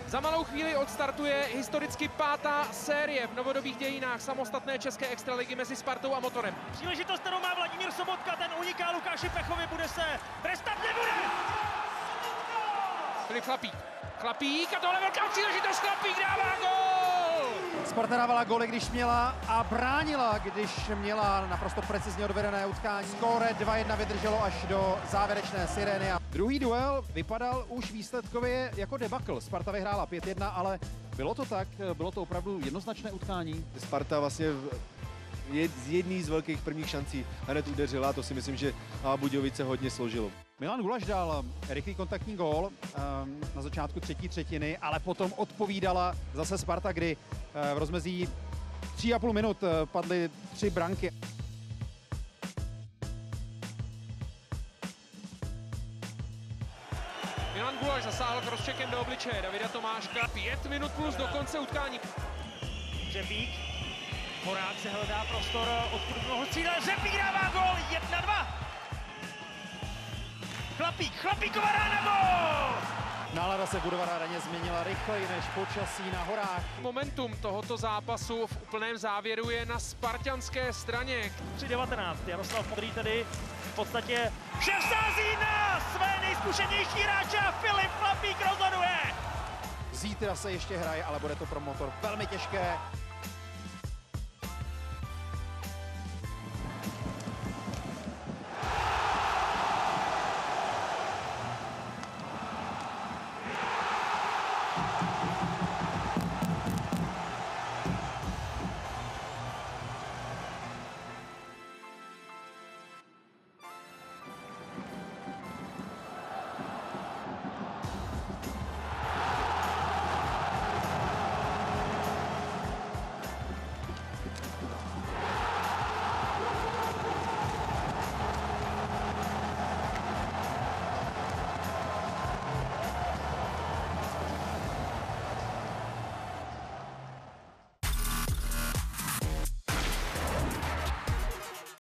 Za malou chvíli odstartuje historicky 5. série v novodobých dějinách samostatné české extraligy mezi Spartou a Motorem. Příležitost, kterou má Vladimír Sobotka, ten uniká Lukáši Pechovi, bude se trestat, nebude! Filip Chlapík a tohle velká příležitost, Chlapík dává gól! Sparta dávala góly, když měla a bránila, když měla naprosto precizně odvedené utkání. Skóre 2-1 vydrželo až do závěrečné sirény. Druhý duel vypadal už výsledkově jako debakl. Sparta vyhrála 5-1, ale bylo to tak? Bylo to opravdu jednoznačné utkání? Sparta vlastně z jedné z velkých prvních šancí hned udeřila, to si myslím, že Budějovice hodně složilo. Milan Gulaš dal rychlý kontaktní gól na začátku třetí třetiny, ale potom odpovídala zase Sparta, kdy v rozmezí 3,5 minut padly 3 branky. Milan Gulaš zasáhl crosscheckem do obličeje Davida Tomáška. 5 minut plus do konce utkání. Řepík, Horák se hledá prostor, odkud mohl střílet, Řepík dává gól, 1-2. Chlapíková rána, gól! Nálada se v Budvar Areně změnila rychleji než počasí na horách. Momentum tohoto zápasu v úplném závěru je na spartanské straně. 3:19, Jaroslav Modrý tedy v podstatě šéf sází na své nejzkušenější hráče a Filip Chlapík rozhoduje. Zítra se ještě hraje, ale bude to pro Motor velmi těžké.